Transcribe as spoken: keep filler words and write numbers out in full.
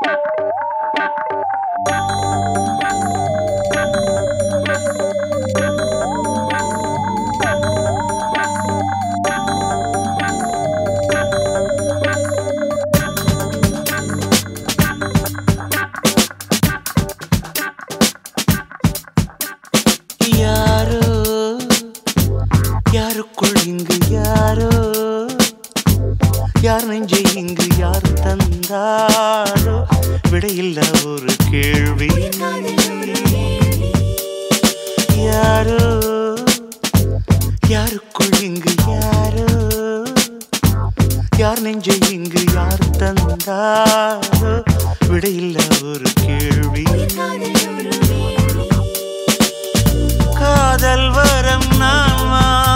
யார் நெஞ்சை இங்கு யார் தந்தாரோ விடையில்ல ஒரு கேள்வி. யாரோ யாருக்குள் இங்கு யாரோ யார் நெஞ்சை இங்கு யார் தந்தாரோ விடையில்ல ஒரு கேள்வி. காதல் வரம் நான்